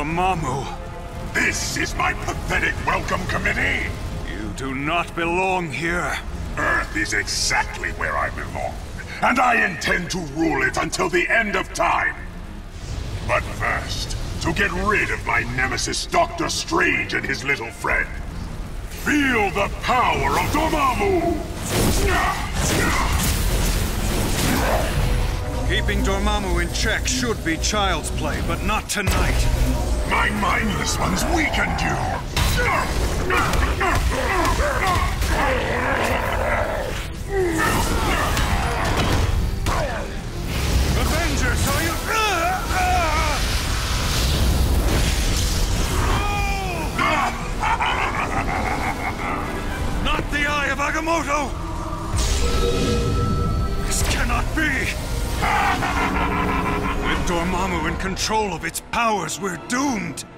Dormammu. This is my pathetic welcome committee! You do not belong here. Earth is exactly where I belong, and I intend to rule it until the end of time. But first, to get rid of my nemesis Dr. Strange and his little friend. Feel the power of Dormammu! Keeping Dormammu in check should be child's play, but not tonight. My mindless ones weakened you! Avengers, are you... Not the Eye of Agamotto! This cannot be! With Dormammu in control of its powers, we're doomed!